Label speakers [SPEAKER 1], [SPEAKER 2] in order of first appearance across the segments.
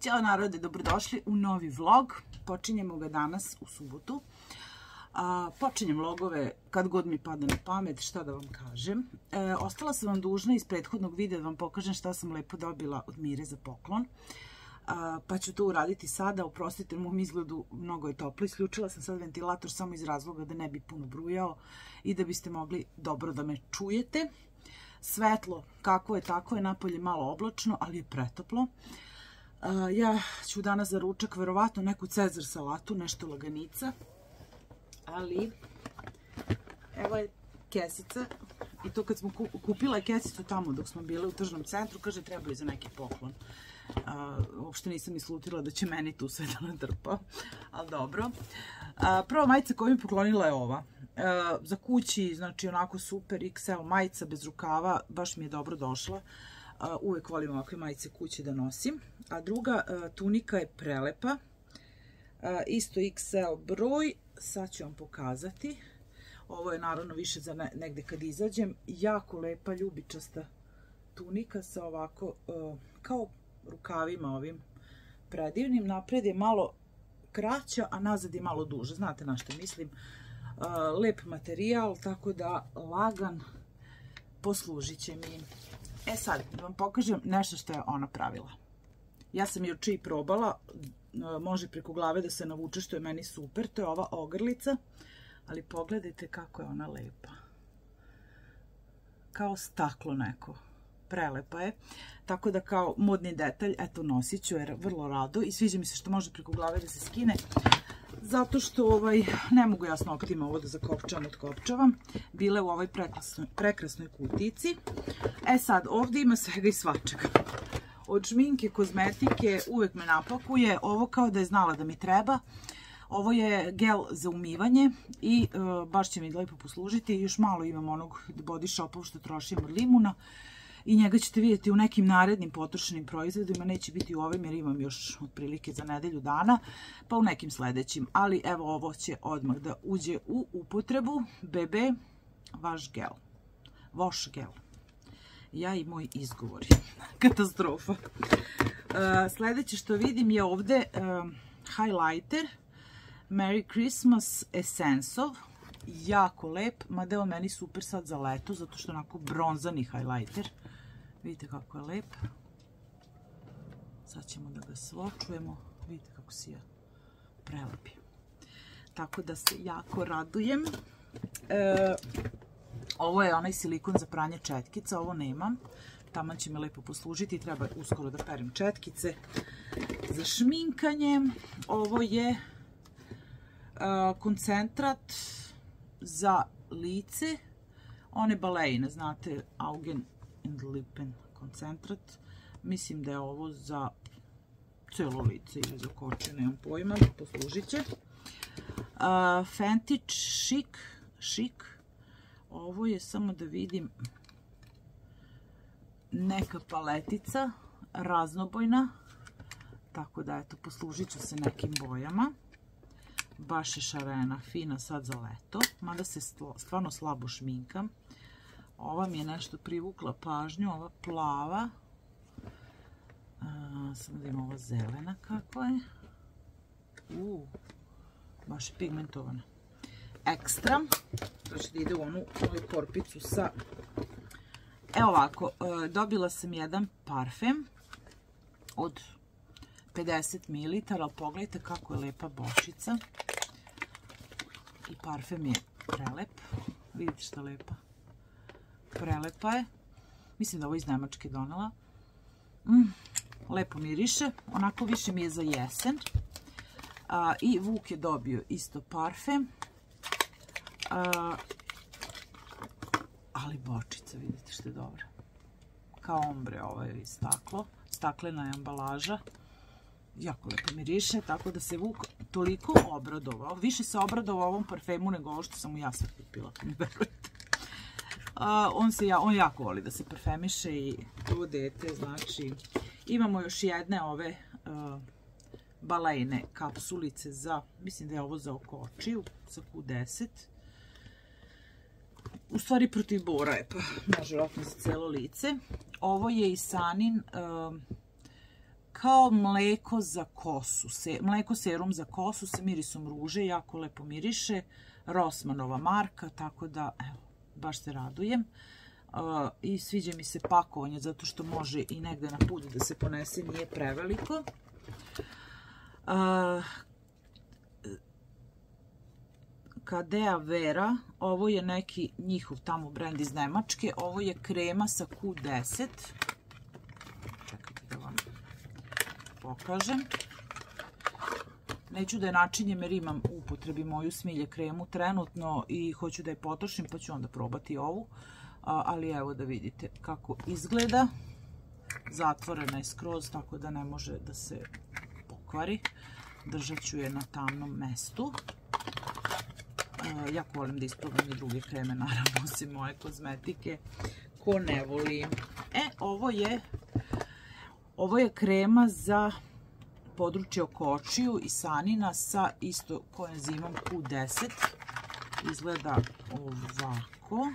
[SPEAKER 1] Ćao narode, dobrodošli u novi vlog. Počinjemo ga danas u subotu. Počinjem vlogove kad god mi pada na pamet, šta da vam kažem. Ostala sam vam dužna iz prethodnog videa da vam pokažem šta sam lepo dobila od Mire za poklon. Pa ću to uraditi sada. Oprostite, u mom izgledu mnogo je toplo. Isključila sam sad ventilator samo iz razloga da ne bi puno brujao i da biste mogli dobro da me čujete. Svetlo, kako je, tako je, napolje malo oblačno, ali je pretoplo. Ja ću danas za ručak verovatno neku cezar salatu, nešto laganica, ali evo je kesica i to kad smo kupila kesicu tamo dok smo bile u tržnom centru, kaže treba je za neki poklon. Uopšte nisam ni slutila da će meni tu sve da nadrpa, ali dobro. Prva majica koju mi poklonila je ova. Za kući, znači onako super XL majica bez rukava, baš mi je dobro došla. Uvek volim ovakve majice kuće da nosim. A druga tunika je prelepa. Isto XL broj, sad ću vam pokazati. Ovo je naravno više za negde kad izađem. Jako lepa ljubičasta tunika sa ovako kao rukavima ovim predivnim. Napred je malo kraća, a nazad je malo duže. Znate na što mislim. Lep materijal, tako da lagan, poslužit će mi. Sad, da vam pokažem nešto što je ona pravila. Ja sam juče i probala, može preko glave da se navuče, što je meni super. To je ova ogrlica, ali pogledajte kako je ona lepa. Kao staklo neko. Prelepa je. Tako da kao modni detalj, eto nosit ću jer vrlo rado i sviđa mi se što može preko glave da se skine. Zato što ne mogu ja s noktima ovo da zakopčavam, otkopčavam. Bile u ovoj prekrasnoj kutici. Sad, ovdje ima svega i svačega. Od šminke, kozmetike, uvek me napakuje. Ovo kao da je znala da mi treba. Ovo je gel za umivanje i baš će mi lepo poslužiti. Još malo imam onog body shopova što trošim od limuna. I njega ćete vidjeti u nekim narednim potrošenim proizvodima, neće biti u ovim jer imam još otprilike za nedelju dana, pa u nekim sledećim. Ali evo ovo će odmah da uđe u upotrebu. BB Wash Gel. Wash Gel. Ja i moj izgovori. Katastrofa. Sledeće što vidim je ovde highlighter Merry Christmas Essence-ov. Jako lep, mada je on meni super sad za leto, zato što je onako bronzani highlighter. Vidite kako je lep. Sad ćemo da ga svočujemo. Vidite kako sija. Prelep je. Tako da se jako radujem. Ovo je onaj silikon za pranje četkica, ovo nemam. Taman će mi lepo poslužiti, treba uskoro da perem četkice. Za šminkanje, ovo je koncentrat za lice, one balejne, znate, Augen and Lippen koncentrat. Mislim da je ovo za celo lice ili za koče, nemam pojma, poslužit će. Fenty Chic, ovo je, samo da vidim, neka paletica, raznobojna, tako da, eto, poslužit ću se nekim bojama. Baš je šarena, fina sad za leto, mada se stvarno slabo šminkam. Ova mi je nešto privukla pažnju, ova plava. Samo da imam ova zelena kakva je. Baš je pigmentovana. Ekstra, znači da ide u onu korpicu sa... Evo ovako, dobila sam jedan parfem od 50 ml, ali pogledajte kako je lepa bočica. I parfem je prelep. Vidite što je lepa. Prelepa je. Mislim da ovo iz Nemačke donela. Lepo miriše. Onako više mi je za jesen. I Vuk je dobio isto parfem. Ali bočica, vidite što je dobra. Kao ombre, ovo je staklo. Staklena je ambalaža. Jako lepo miriše, tako da se Vuk toliko obradovao. Više se obradovao ovom parfemu nego ovo što sam mu ja sad kupila, ne verujete. On jako voli da se parfemiše i to dete, znači. Imamo još jedne ove balejne kapsulice za, mislim da je ovo za oko očiju, za Q10. U stvari protiv bora je, pa može vratno za celo lice. Ovo je i Sanin kao mleko za kosu. Mleko serum za kosu sa mirisom ruže, jako lepo miriše. Rossmannova marka, tako da, evo, baš se radujem. I sviđa mi se pakovanje, zato što može i negde na put da se ponese, nije preveliko. Cadea Vera, ovo je neki njihov tamo brend iz Nemačke, ovo je krema sa Q10. Čekajte da vam pokažem. Neću da je načinjem jer imam u upotrebi moju Smilje kremu trenutno i hoću da je potrošim, pa ću onda probati ovu. Ali evo da vidite kako izgleda. Zatvorena je skroz, tako da ne može da se pokvari. Držat ću je na tamnom mestu. Jako volim da isprobam i druge kreme, naravno, osim moje kozmetike. Ko ne voli. Ovo je krema za područje oko očiju i sanina sa isto koenzimom Q10. Izgleda ovako.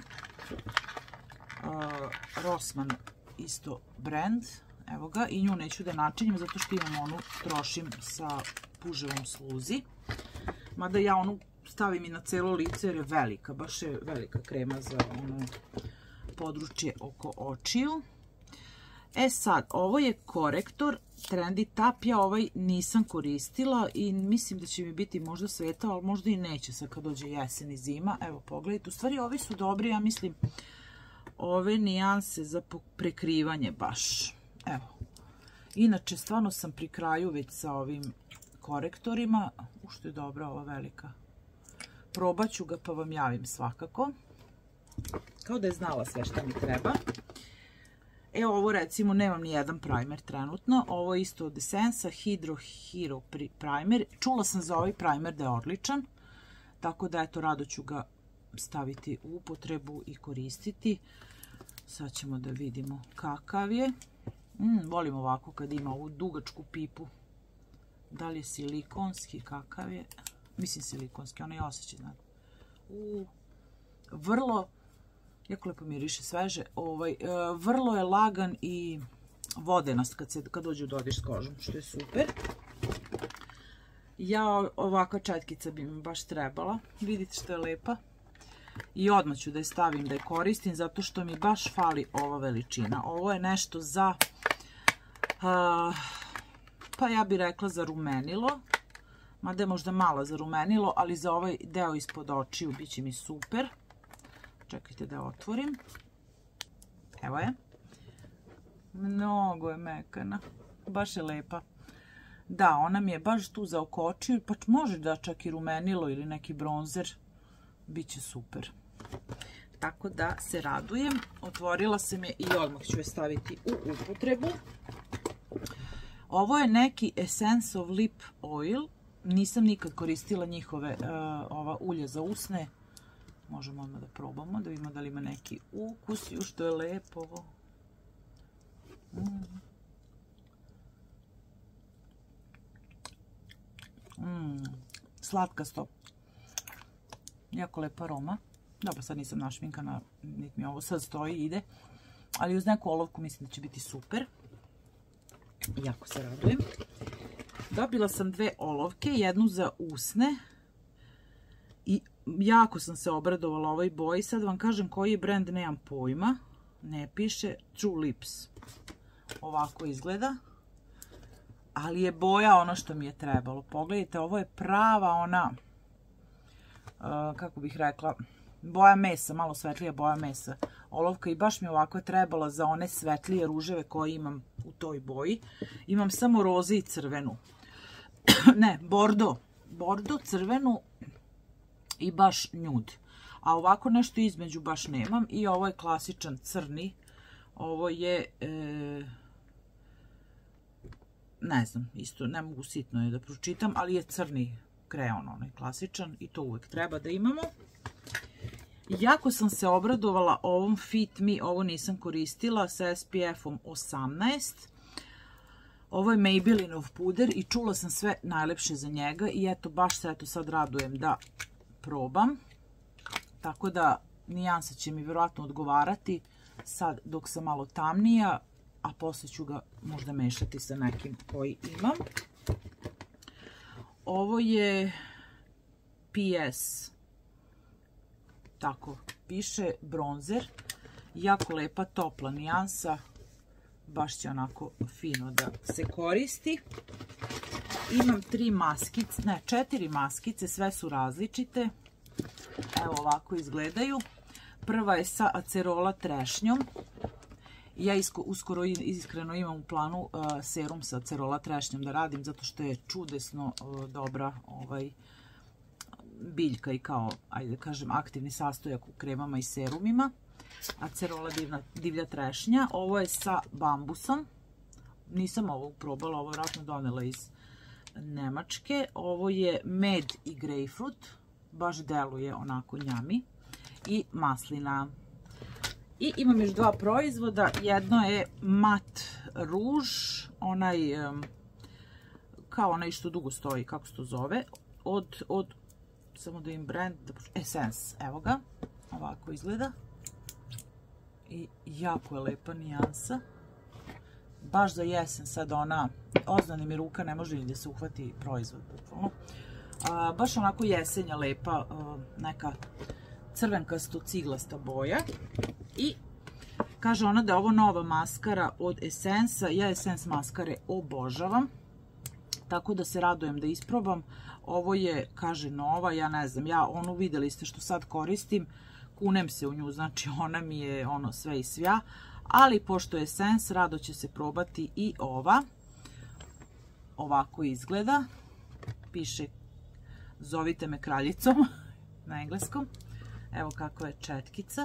[SPEAKER 1] Rossmann isto brand. Evo ga. I nju neću da načinjem zato što imam onu trošim sa puževom sluzi. Mada ja onu stavim i na celo lice jer je velika. Baš je velika krema za ono područje oko očiju. Sad, ovo je korektor Trendy Tap. Ja ovaj nisam koristila i mislim da će mi biti možda svetao, ali možda i neće sad kad dođe jesen i zima. Evo, pogledajte. U stvari, ovi su dobri, ja mislim, ove nijanse za prekrivanje baš. Evo. Inače, stvarno sam pri kraju već sa ovim korektorima. Što je dobra ova velika. Probat ću ga pa vam javim svakako. Kao da je znala sve šta mi treba. Evo ovo recimo nemam ni jedan primer trenutno. Ovo je isto od Essence Hydro Hero primer. Čula sam za ovaj primer da je odličan. Tako da eto rado ću ga staviti u upotrebu i koristiti. Sad ćemo da vidimo kakav je. Volim ovako kad ima ovu dugačku pipu. Da li je silikonski, kakav je? Mislim silikonski, ono je osjećaj, znate. Vrlo, jako lepo miriše, sveže. Vrlo je lagan i vodenast kad dođe u dodir s kožom, što je super. Ovakva četkica bi mi baš trebala. Vidite što je lepa. I odmah ću da je stavim, da je koristim, zato što mi baš fali ova veličina. Ovo je nešto za, pa ja bih rekla za rumenilo. Mada je možda malo za rumenilo, ali za ovaj deo ispod očiju bit će mi super. Čekajte da je otvorim. Evo je. Mnogo je mekana. Baš je lepa. Da, ona mi je baš tu za oko očiju, pa može da čak i rumenilo ili neki bronzer. Biće super. Tako da se radujem. Otvorila sam je i odmah ću je staviti u upotrebu. Ovo je neki Essence of Lip Oil. Nisam nikad koristila njihove ova ulja za usne. Možemo odmah da probamo, da vidimo da li ima neki ukus. Ju što je lepo ovo. Slatkasto. Jako lepa aroma. Dobro, sad nisam našminkana, niti mi ovo sad stoji, ide. Ali uz neku olovku mislim da će biti super. Jako se radujem. Dobila sam dve olovke, jednu za usne. I jako sam se obradovala ovoj boji. Sad vam kažem koji je brand, nemam pojma. Ne piše. True Lips. Ovako izgleda. Ali je boja ono što mi je trebalo. Pogledajte, ovo je prava ona, kako bih rekla, boja mesa, malo svetlija boja mesa. Olovka i baš mi ovako je trebala za one svetlije ruževe koje imam u toj boji. Imam samo roze i crvenu. Ne, bordo. Bordo, crvenu i baš nude. A ovako nešto između baš nemam. I ovo je klasičan crni. Ovo je, ne znam, isto ne mogu sitno je da pročitam, ali je crni kreon, onaj klasičan i to uvek treba da imamo. Jako sam se obradovala ovom Fit Me, ovo nisam koristila, sa SPF-om 18. Ovo je Maybelline puder i čula sam sve najlepše za njega i eto, baš se eto sad radujem da probam. Tako da nijansa će mi vjerojatno odgovarati sad dok sam malo tamnija. a posle ću ga možda mešati sa nekim koji imam. Ovo je PS, tako piše, bronzer, jako lepa topla nijansa, baš će onako fino da se koristi. Imam 4 maskice, sve su različite, evo ovako izgledaju. Prva je sa acerola trešnjom. Ja uskoro iskreno imam u planu serum sa acerola trešnjom da radim, zato što je čudesno dobra biljka i kao, ajde da kažem, aktivni sastojak u kremama i serumima. Acerola divlja trešnja. Ovo je sa bambusom. Nisam ovo probala, ovo je vjerojatno donela iz Nemačke. Ovo je med i grejpfrut. Baš deluje onako njami. I maslina. I imam još 2 proizvoda. Jedno je mat ruž, kao onaj što dugo stoji, kako se to zove, od samo da im brand, Essence, evo ga, ovako izgleda. I jako je lepa nijansa. Baš za jesen, sad ona, oznani mi ruka, ne može ni da se uhvati proizvod, bukvalno. Baš onako jesenja lepa, neka crvenkasto ciglasta boja. I kaže ona da je ovo nova maskara od Essence-a. Ja Essence maskare obožavam, tako da se radujem da isprobam. Ovo je, kaže, nova, ja ne znam, ja onu videli ste što sad koristim, kunem se u nju, znači ona mi je ono sve i svja, ali pošto je Essence, rado će se probati i ova. Ovako izgleda, piše zovite me kraljicom na engleskom. Evo kakva je četkica.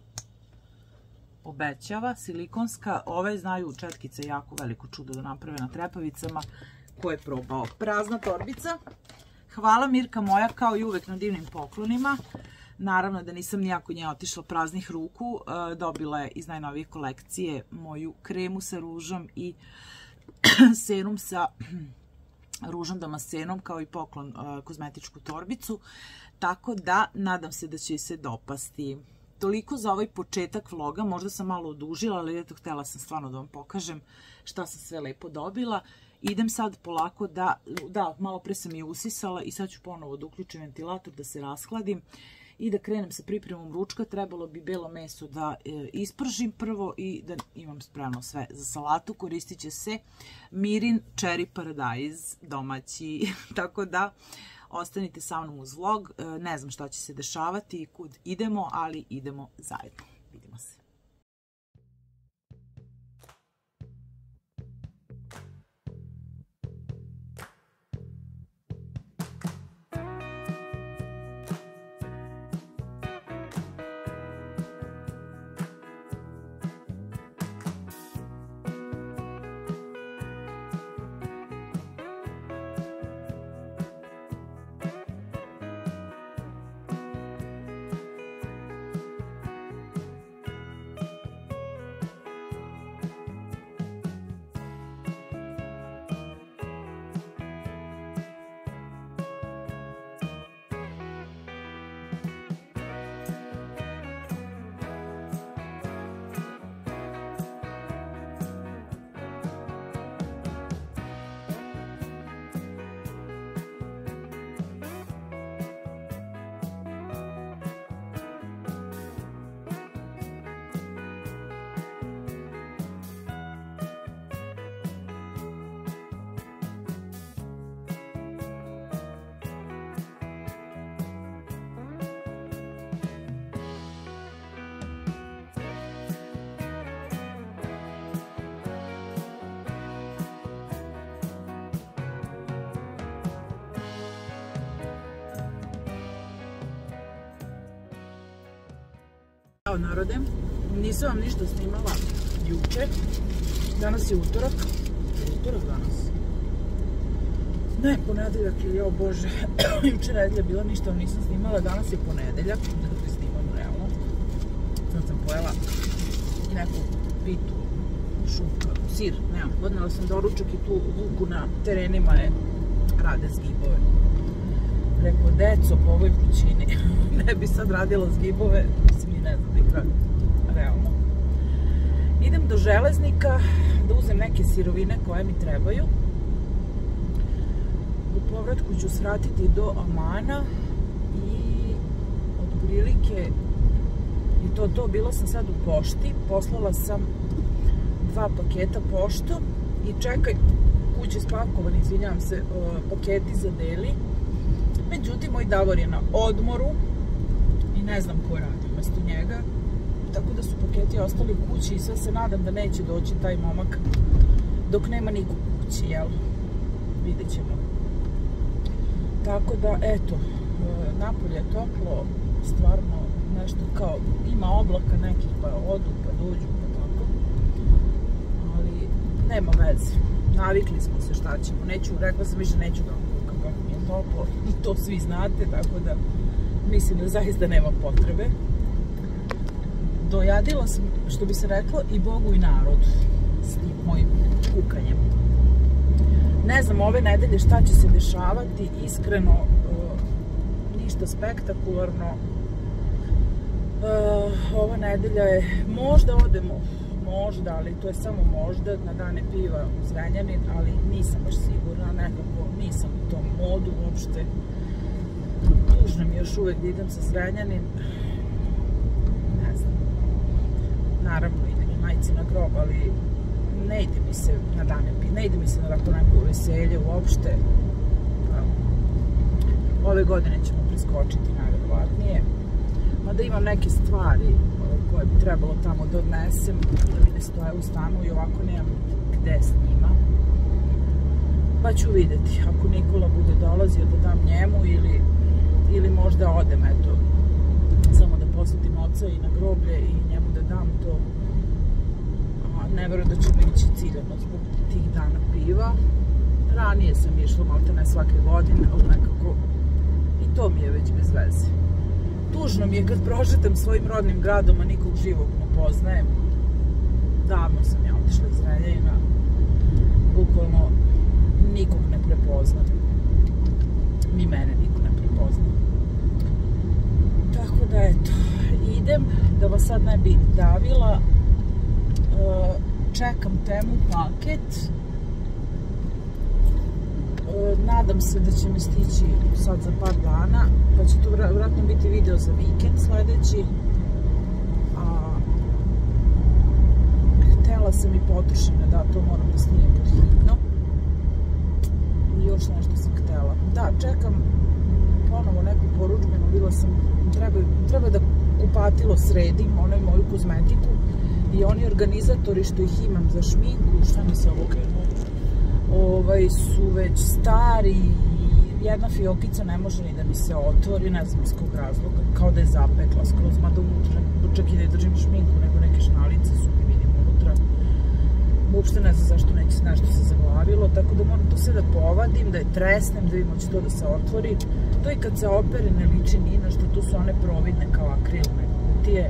[SPEAKER 1] Obećava, silikonska. Ove znaju četkice jako veliko čudo da naprave na trepavicama. Ko je probao? Prazna torbica. Hvala Mirka moja, kao i uvek, na divnim poklonima. Naravno da nisam nijako nje otišla praznih ruku. Dobila je iz najnovije kolekcije moju kremu sa ružom i serum sa ružom damasenom, kao i poklon kozmetičku torbicu. Tako da, nadam se da će se dopasti. Toliko za ovaj početak vloga, možda sam malo odužila, ali eto, htjela sam stvarno da vam pokažem šta sam sve lepo dobila. Idem sad polako da, malo pre sam je usisala i sad ću ponovo da uključim ventilator, da se rashladim i da krenem sa pripremom ručka. Trebalo bi belo meso da ispržim prvo i da imam spremno sve za salatu. Koristit će se mirin cherry paradise domaći, tako da ostanite sa mnom uz vlog. Ne znam šta će se dešavati i kud idemo, ali idemo zajedno. Vidimo se. Ćao narode, nisam vam ništa snimala juče, danas je utorak, danas? Ne, ponedeljak ili, o bože, juče nedelja bila, ništa vam nisam snimala, danas je ponedeljak, da snimam realno. Sad sam pojela i neku pitu, šunka, sir, nemam, odnela sam doručak i tu Vuku na terenima rade zgibove. Rekao, deco, po ovoj vrućini, ne bi sad radila zgibove, mislim, ni ne znam da ih radim, realno. Idem do Železnika da uzem neke sirovine koje mi trebaju. U povratku ću svratiti do Amana i otprilike je to. Bila sam sad u pošti, poslala sam 2 paketa poštom i čekaj, kući spakovani, izvinjavam se, paketi za Deli. Međutim, moj Davor je na odmoru i ne znam ko radi umesto njega. Tako da su paketi ostali u kući i sve se nadam da neće doći taj momak dok nema nikog u kući, jel? Vidjet ćemo. Tako da, eto, napolje je toplo, stvarno nešto kao, ima oblaka nekih pa odu, pa dođu, pa tako. Ali nema veze, navikli smo se, šta ćemo. Rekla sam više, neću da vam kukam kako mi je toplo, to svi znate, tako da mislim da zaista nema potrebe. Dojadila sam, što bi se reklo, i Bogu i narodu s tim mojim kukanjem. Ne znam ove nedelje šta će se dešavati, iskreno ništa spektakularno. Ova nedelja je, možda odemo, možda, ali to je samo možda, na dane piva u Zrenjanin, ali nisam baš sigurna, nekako nisam u tom modu uopšte. Tužno mi još uvek da idem sa Zrenjanin. Naravno, idem i majci na grob, ali ne ide mi se na dane piva, ne ide mi se na tako neko veselje uopšte. Ove godine ćemo preskočiti najverovatnije. Mada imam neke stvari koje bi trebalo tamo da odnesem, da mi ne stoje u stanu i ovako nemam gde s njima. Pa ću videti, ako Nikola bude dolazio da dam njemu ili možda odem, eto, samo da posjetim oca i na groblje i njemu da dam to. Ne verujem da ćemo ići ciljano zbog tih dana piva. Ranije sam išla malte ne svake godine, ali nekako i to mi je već bez veze. Tužno mi je kad prošetam svojim rodnim gradom, a nikog živog ne poznajem. Davno sam ja otišla iz Zrenjanina, bukvalno nikog ne prepoznam. Ni mene niko ne prepozna. Tako da eto, idem, da vas sad ne bi davila, čekam Temu paket. Nadam se da će mi stići sad za par dana, pa će to vjerojatno biti video za vikend sledeći. Htela sam i potrošene, da, to moram da snijem pod hitno. I još nešto sam htela. Da, čekam ponovo neku poručbenu, bila sam, treba da kupatilo sredim, onaj moju kozmetiku, i oni organizatori što ih imam za šminku, šta mi se ovo krenuo, su već stari, jedna fiokica ne može ni da mi se otvori, ne znam iz kog razloga, kao da je zapekla skroz, mada unutra, čak i da je držim šminku, nego neke šnalice su mi vidim unutra. Uopšte ne znam zašto neće nešto se zaglavilo, tako da moram to sve da povadim, da je tresnem, da vidimo će to da se otvori. To i kad se opere ne liči ni na što, tu su one providne kao akrilne kutije.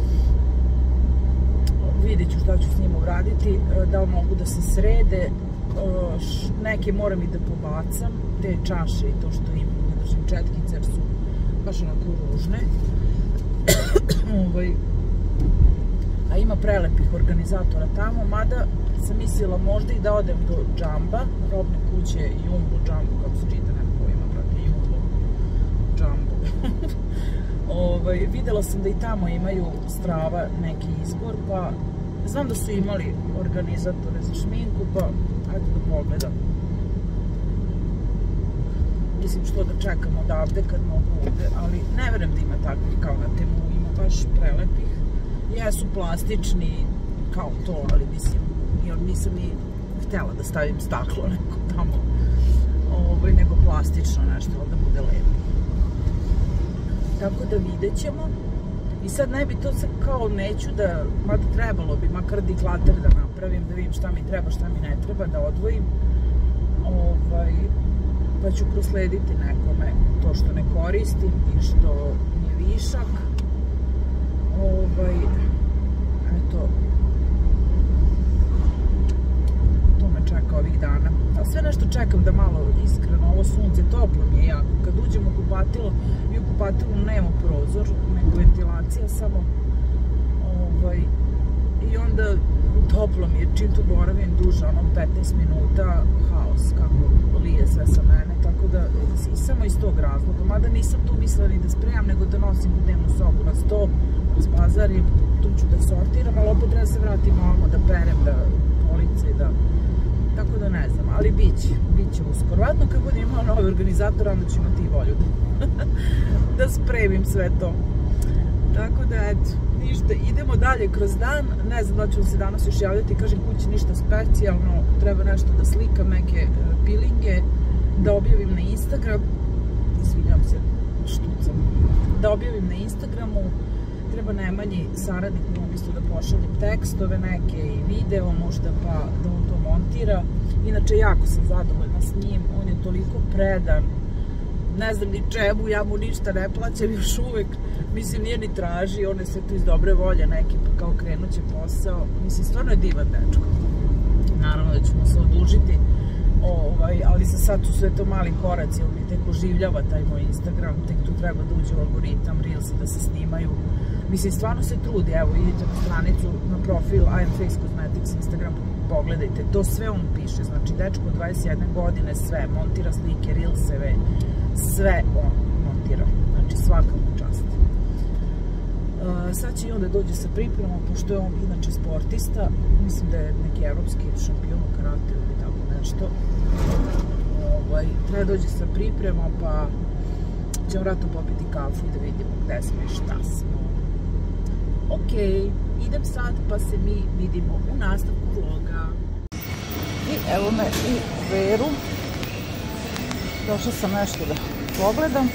[SPEAKER 1] Vidjet ću šta ću s njima uraditi, da li mogu da se srede. Neke moram i da pobacam, te čaše i to što imam, da držim četkice jer su baš onako ružne. A ima prelepih organizatora tamo, mada sam mislila možda i da odem do Džamba, robne kuće Jumbo, Džambo, kako se čita, nema pojma, brate, Jumbo, Džambo. Videla sam da i tamo imaju Strava neki izbor, pa znam da su imali organizatore za šminku, pa ajde da pogledam. Mislim što da čekam odavde kad mogu ovde, ali ne verujem da ima takvih kao na Temu, ima baš prelepih. Jesu plastični kao to, ali mislim, nisam ni htjela da stavim staklo neko tamo, nego plastično nešto, da bude lepo. Tako da vidjet ćemo. I sad ne bi to sad kao neću da, mada trebalo bi makar deklater da napravim, da vidim šta mi treba, šta mi ne treba, da odvojim. Pa ću proslediti nekome to što ne koristim i što mi je višak. Eto, to me čeka ovih dana. A sve nešto čekam da malo iskreno, ovo sunce, toplo mi je jako. Kad uđem u kupatilo, mi u kupatilu nema prozor, nego ventilacija, samo i onda toplo mi je, čim tu boravim duže, 15 minuta, haos, kako lije sve sa mene, tako da i samo iz tog razloga, mada nisam tu mislila ni da spremam, nego da nosim u dnevnu sobu na sto, razbazarim, tu ću da sortiram, ali opet treba se vratim ovamo, da perem, da police, da... Tako da ne znam, ali bit će uskoro. Vratno kako da imao novi organizator, onda ću imati i volju da spremim sve to. Tako da, eto, ništa, idemo dalje kroz dan. Ne znam da ću se danas još javljati, kažem kući ništa specijalno, treba nešto da slikam, neke pilinge, da objavim na Instagram, izvinjam se, štucam, da objavim na Instagramu, treba najmanji saradnik mu isto da pošaljem tekstove neke i video možda, pa da on to montira. Inače, jako sam zadovoljna s njim, on je toliko predan, ne znam ni čemu, ja mu ništa ne plaćam još uvek, mislim nije ni traži, on je sve tu iz dobre volje neki, pa kao krenut će posao, mislim stvarno je divan dečko. Naravno da ćemo se odužiti, ali za sad su sve to mali koraci, on mi tek oživljava taj moj Instagram, tek tu treba da uđe u algoritam, reelsi da se snimaju. Mislim, stvarno se trudi, evo, idite na stranicu, na profil I am Face Cosmetics Instagram, pogledajte, to sve on piše, znači dečko od 21 godine, sve, montira slike, reelseve, sve on montira, znači svaka mu čast. Sad će i onda dođe sa pripremom, pošto je on inače sportista, mislim da je neki evropski šampion u karate ili tako nešto, treba dođe sa pripremom, pa ćemo vratno popiti kafu i da vidimo gde smo i šta smo. Ok, idem sad pa se mi vidimo u nastavku vloga. I evo me u Veru. Došla sam nešto da pogledam.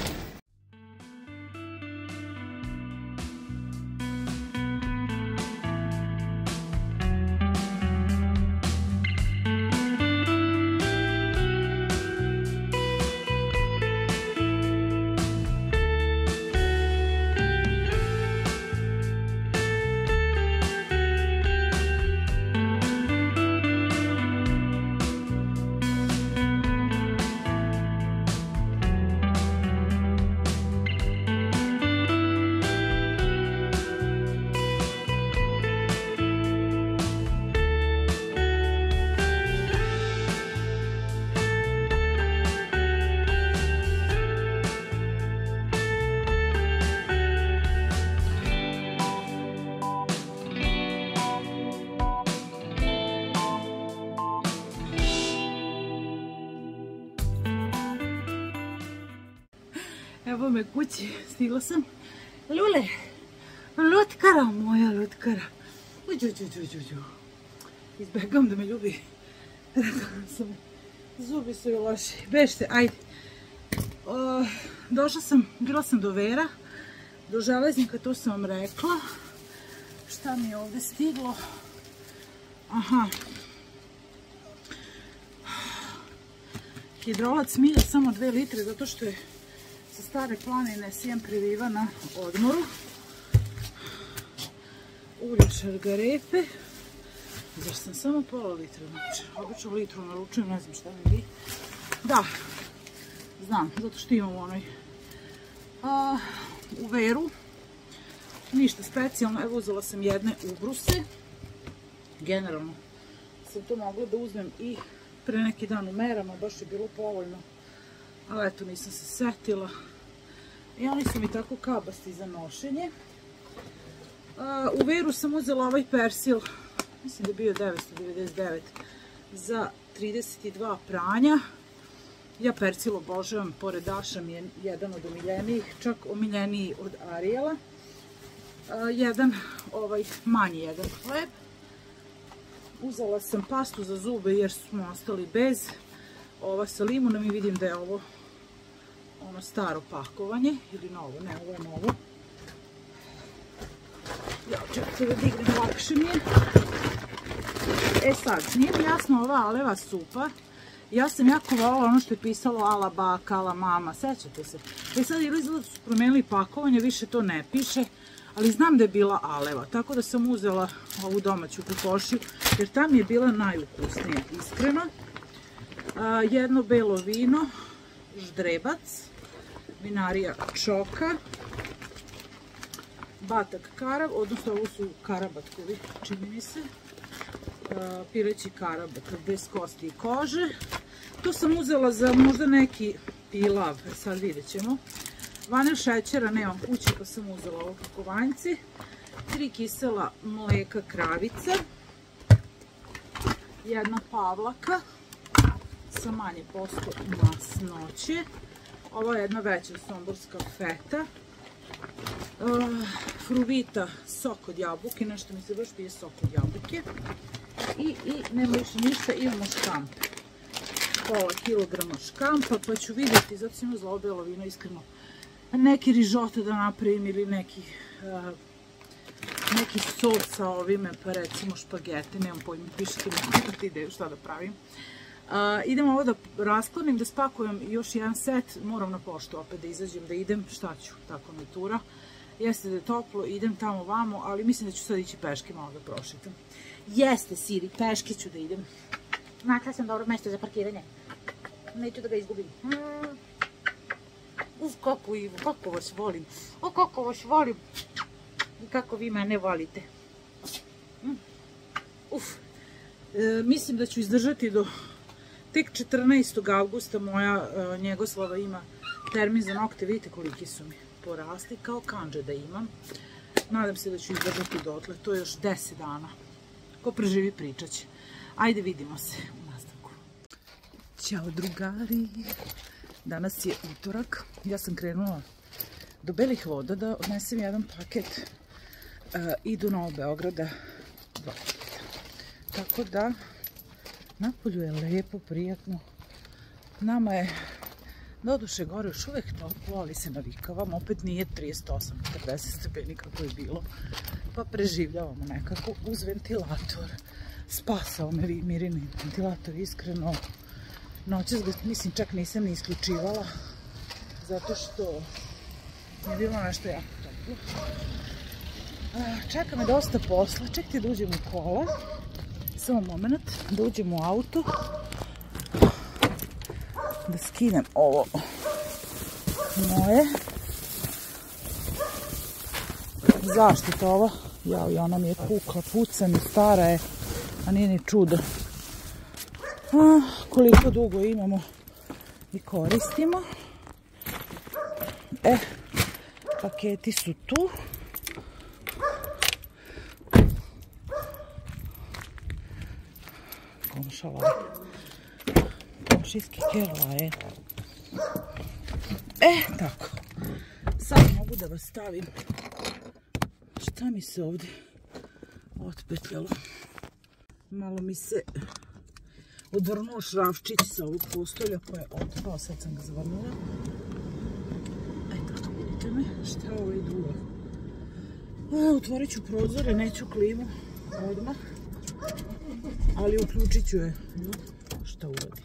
[SPEAKER 1] Evo me kući, stigla sam. Lule, lutkara, moja lutkara. Uđu. Izbegam da me ljubi. Zubi su joj loši. Bežite, ajde. Došla sam, bila sam do Vera, do železnika, to sam vam rekla. Šta mi je ovde stiglo? Aha. Hidrolac milja samo 2 litre, zato što je sa Stare planine Sijem Priviva na odmoru. Ulje šargarepe. Zar sam samo pola litra naručila? Obično litru naručujem, ne znam šta mi bi. Da, znam, zato što imam onoj u Veru. Ništa specijalno, evo uzela sam jedne ubruse. Generalno sam to mogla da uzmem i pre neki dan u merama, baš je bilo povoljno. Ali eto, nisam se setila. I oni su mi tako kabasti za nošenje. U Veru sam uzela ovaj persil, mislim da je bio 999 za 32 pranja. Ja persil obožavam, pored Daša mi je jedan od omiljenijih, čak omiljeniji od Ariela. Jedan manji jedan hleb. Uzela sam pastu za zube jer smo ostali bez. Ova sa limunom i vidim da je ovo ono staro pakovanje ili novo, ne, ovo je novo. Ja čekajte da dignem, lakše mi je. E sad, nije mi jasno ova aleva supa. Ja sam jako volila ono što je pisalo ala baka, ala mama, sećate se. E sad ili izgleda su promenili pakovanje, više to ne piše, ali znam da je bila aleva, tako da sam uzela ovu domaću kokošiju, jer tam je bila najukusnija, iskreno. Jedno belo vino, ždrebac, vinarija Čoka, batak karav, odnosno ovo su karabatkovi, čini mi se. Pileći karabat bez kosti i kože. To sam uzela za možda neki pilav, sad vidjet ćemo. Vanil šećera nemam kući pa sam uzela ovo pakovanjci. 3 kisela mleka kravice. Jedna pavlaka sa manje posto masnoće. Ovo je jedna veća somborska feta. Fruvita sok od jabuke, nešto mi se baš pije sok od jabuke. I nema više ništa, imamo škamp. Pola kilograma škampa, pa ću vidjeti, zato sam uzela belo vino, iskreno, neki rižote da napravim ili neki sos sa ovime, pa recimo špagete, nemam pojma, pišite mi ideju šta da pravim. Idem ovo da rasklonim, da spakujem još jedan set, moram na poštu opet da izađem, da idem, šta ću, tako mi tura. Jeste da je toplo, idem tamo vamo, ali mislim da ću sad ići peške malo da prošetam. Jeste, Siri, peške ću da idem. Našla sam dobro mesto za parkiranje. Neću da ga izgubim. Uf, kako Ivo, kako vas volim. O, kako vas volim. I kako vi mene volite. Uf. Mislim da ću izdržati do tek 14. augusta. Moja Njegoslava ima termin za nokte. Vidite koliki su mi porasli, kao kanđe da imam. Nadam se da ću izdržati dotle. To je još 10 dana. Ko preživi pričat će. Ajde, vidimo se u nastavku. Ćao drugari. Danas je utorak. Ja sam krenula do Belih voda da odnesem jedan paket i do Novog Beograda 2 paketa. Tako da napolju je lepo, prijatno. Nama je doduše gore još uvek toplo, ali se navikavam. Opet nije 38-40 stepeni kako je bilo. Pa preživljavamo nekako uz ventilator. Spasao me Mirini ventilator, iskreno. Noćas ga, mislim, čak nisam ni isključivala, zato što je bilo nešto jako toplo. Čeka me dosta posla, čekajte da uđem u kola. Samo moment, da uđem u auto. Da skinem ovo moje. Zaštita ova, jao, i ona mi je kukla, puca mi, stara je, a nije ni čudo. Koliko dugo imamo i koristimo. Paketi su tu. Komšala je. Komšijski kerla je. Tako. Sad mogu da vas stavim. Šta mi se ovdje otpetljalo? Malo mi se odvrnuo šrafčić sa ovog postolja koje je otpao, sad sam ga zavrnula. Tako, vidite me, šta ovo je drugo. Otvorit ću prozore, neću klimu odmah, ali uključit ću je. Šta uradi?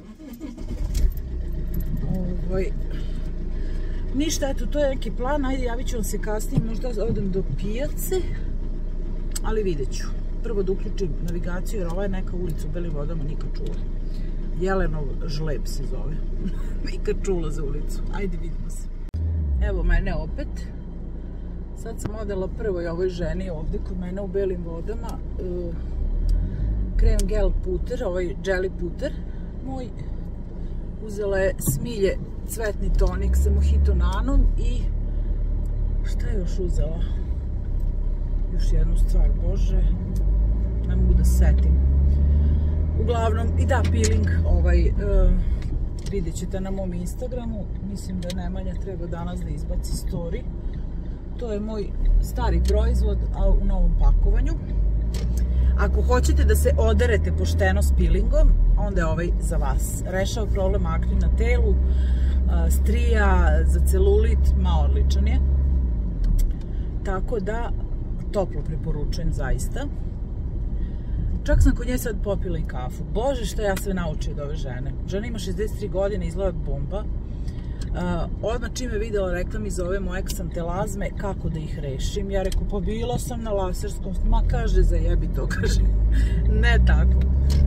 [SPEAKER 1] Ništa, eto, to je neki plan, ajde, javit ću vam se kasnije, možda odem do pijace, ali vidjet ću. Prvo da uključim navigaciju, jer ova je neka ulica u Belim vodama, nikad čula. Jelenov žleb se zove. Nikad čula za ulicu. Ajde, vidimo se. Evo mene opet. Sad sam odela prvoj ovoj ženi ovde kod mene u Belim vodama. Krem gel puter, ovaj jelly puter moj. Uzela je Smilje cvetni tonik sa mojito nanom i šta je još uzela? Još jednu stvar, bože, ne mogu da setim. Uglavnom, i da, peeling, vidjet ćete na mom Instagramu. Mislim da Nemanja treba danas da izbaci story. To je moj stari proizvod, ali u novom pakovanju. Ako hoćete da se oderete pošteno s peelingom, onda je ovaj za vas. Rešava problem akni na telu, strija, za celulit, odličan je. Tako da, toplo preporučujem zaista. Čak sam kod nje sad popila i kafu. Bože, što ja sve naučio od ove žene. Žena ima 63 godine, izgleda bomba. Odmah čim je videla, rekla mi za ove moje ksantelazme kako da ih rešim. Ja rekao, pa bila sam na laserskom, ma kaže, zajebi to, kaže. Ne tako.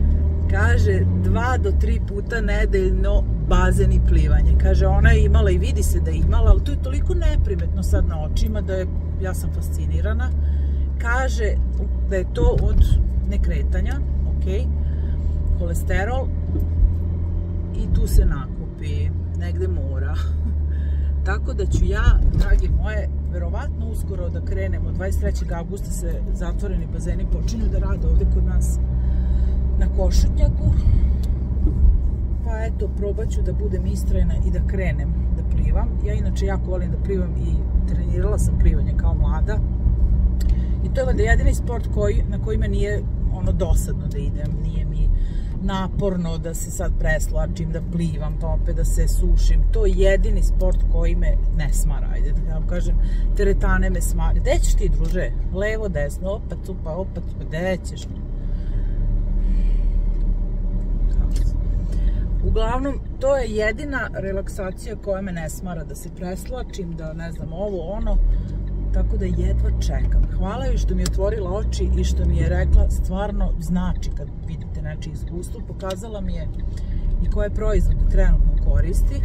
[SPEAKER 1] kaže 2 do 3 puta nedeljno bazen i plivanje. Kaže, ona je imala i vidi se da je imala, ali to je toliko neprimetno sad na očima da je, ja sam fascinirana. Kaže da je to od nekretanja, ok, kolesterol i tu se nakupi, negde mora. Tako da ću ja, dragi moje, verovatno uskoro da krenemo, 23. augusta se zatvoreni bazeni počinju da rade ovde kod nas na Košutnjaku. Pa eto, probat ću da budem istrajna i da krenem da plivam. Ja inače jako volim da plivam i trenirala sam plivanje kao mlada. I to je valjda jedini sport na koji me nije ono dosadno da idem, nije mi naporno da se sad preslačim, da plivam, pa opet da se sušim. To je jedini sport koji me ne smara, ajde da vam kažem, teretane me smara. Gde ćeš ti, druže? Levo, desno, opet, gde ćeš? Uglavnom, to je jedina relaksacija koja me ne smara, da se preslačim, da ne znam, ovo, ono, tako da jedva čekam. Hvala joj što mi je otvorila oči i što mi je rekla stvarno znači kad vidite nečije iskustvo. Pokazala mi je i koje proizvode trenutno koristi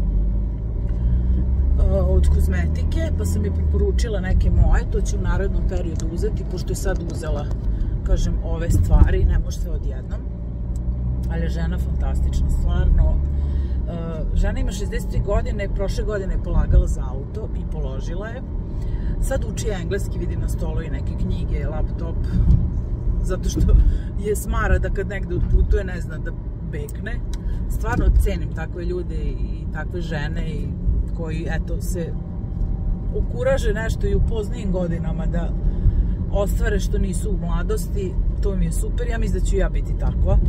[SPEAKER 1] od kozmetike, pa sam je preporučila neke moje, to ću u narednom periodu uzeti, pošto je sad uzela, kažem, ove stvari, ne može se odjednom, ali je žena fantastična, stvarno. Žena ima 63 godine, prošle godine je polagala za auto i položila je. Sad uči engleski, vidim na stolu i neke knjige, laptop, zato što je smara da kad negde odputuje ne zna da bekne. Stvarno cenim takve ljude i takve žene koji, eto, se okuraže nešto i u poznijim godinama da ostvare što nisu u mladosti. To mi je super, ja mislim da ću ja biti takva.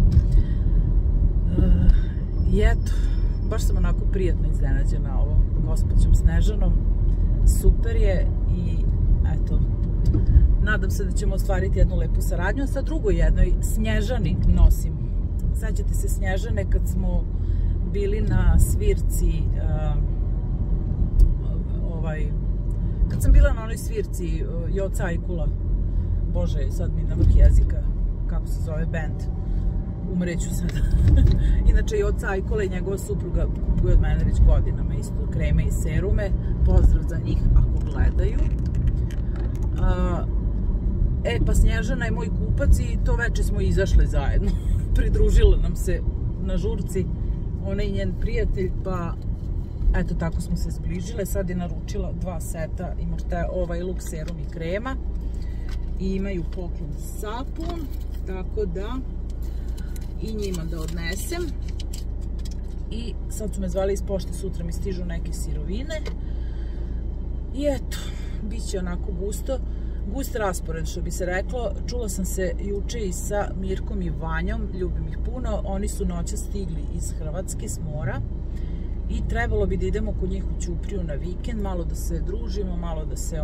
[SPEAKER 1] I eto, baš sam onako prijatno iznenađena ovom gospođom Snežanom. Super je i eto, nadam se da ćemo ostvariti jednu lepu saradnju. A sad drugoj jednoj, Snježani, nosim. Sećate se Snježane kad smo bili na svirci, kad sam bila na onoj svirci Joca Ajkula, bože, sad mi na vrh jezika, kako se zove band, umreću sada. Inače, Joca Ajkula i njegova supruga kupuju od mene već godinama isto kreme i serume. Pozdrav za njih ako gledaju. Pa Snježana je moj kupac i to veče smo izašle zajedno. Pridružila nam se na žurci ona i njen prijatelj, pa eto tako smo se zbližile. Sad je naručila 2 seta, imate ovaj Lux serum i krema i imaju poklon sapun, tako da i njima da odnesem. I sad su me zvali iz pošte, sutra mi stižu neke sirovine i eto, bit će onako gust raspored, što bi se reklo. Čula sam se juče i sa Mirkom i Vanjom, ljubim ih puno, oni su noćas stigli iz Hrvatske s mora i trebalo bi da idemo kod njih u Ćupriju na vikend, malo da se družimo, malo da se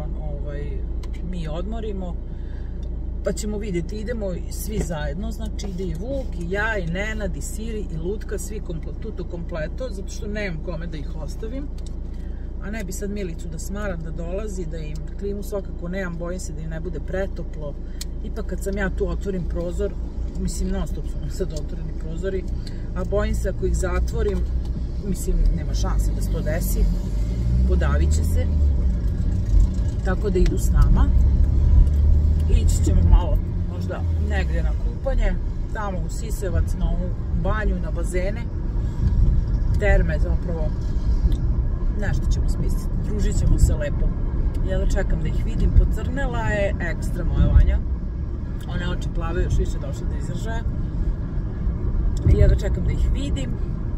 [SPEAKER 1] mi odmorimo, pa ćemo vidjeti, idemo svi zajedno, znači ide i Vuk, i ja, i Nenad, i Siri, i Lutka, svi tuto kompleto, zato što nemam kome da ih ostavim, a ne bi sad Milicu da smaram da dolazi, da im klimu svakako nemam, bojim se da im ne bude pretoplo, ipak kad sam ja tu otvorim prozor, mislim non stop su nam sad otvoreni prozori, a bojim se ako ih zatvorim, mislim nema šanse da se to desi, podavit će se, tako da idu s nama. Ići ćemo malo, možda negde na kupanje, tamo u Sisevac, na ovu banju, na bazene, terme zapravo, nešto ćemo smisliti, družit ćemo se lepo. Ja da čekam da ih vidim, pocrnela je ekstra moja Vanja, one oči plave još više došle do izražaja. Ja da čekam da ih vidim,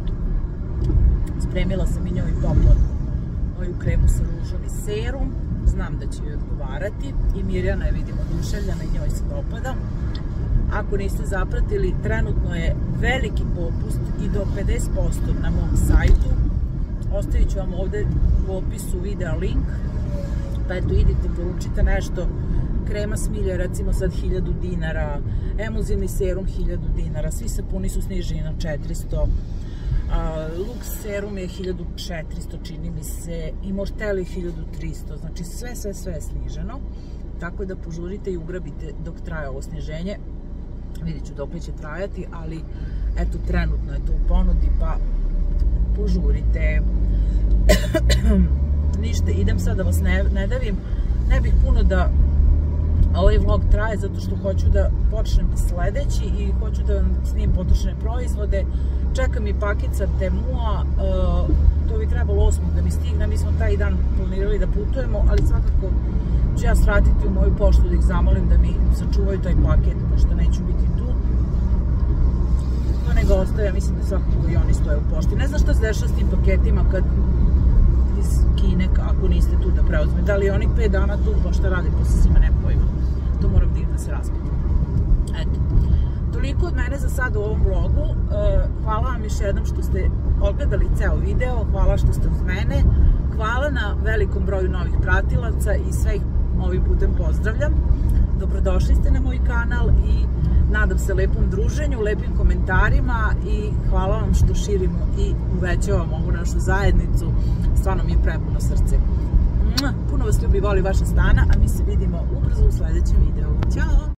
[SPEAKER 1] spremila sam i njoj poklon, moju kremu sa ružom i serum. Znam da će joj odgovarati i Mirjana je, vidimo, oduševljena i njoj se dopada. Ako niste zapratili, trenutno je veliki popust i do 50% na mom sajtu. Ostavit ću vam ovde u opisu videa link, pa eto idite, poručite nešto. Krema Smilja recimo sad 1000 dinara, emulzivni serum 1000 dinara, svi sapuni su sniženi na 400, Lux serum je 1400 čini mi se, Immortelle 1300, znači sve je sniženo, tako da požurite i ugrabite dok traje ovo sniženje. Vidjet ću dok će trajati, ali eto, trenutno je to u ponudi, pa požurite. Ništa, idem sad da vas ne davim. Ne bih puno da ovaj vlog traje, zato što hoću da počnem sledeći i hoću da vam snimim potrošene proizvode. Čeka mi paket sa Temua, to bi trebalo 8. da mi stigne. Mi smo taj dan planirali da putujemo, ali svakako ću ja svratiti u moju poštu da ih zamolim da mi sačuvaju taj paket, pošto neću biti tu. To nego ostaje, mislim da svakako i oni stoje u pošti. Ne znam šta se dešava s tim paketima kad iz Kine, ako niste tu da preuzme. Da li oni 5 dana tu, pa šta radi posle svima, ne pojma. To moram da se raspitam. Eto. Toliko od mene za sad u ovom vlogu. Hvala vam još jednom što ste odgledali ceo video. Hvala što ste uz mene. Hvala na velikom broju novih pratilaca i sve ih ovim putem pozdravljam. Dobrodošli ste na moj kanal i nadam se lepom druženju, lepim komentarima i hvala vam što širimo i uvećavamo ovu našu zajednicu. Stvarno mi je prepuno srce. Puno vas ljubi, voli vaša Stana, a mi se vidimo ubrzo u sledećem videu. Ćao!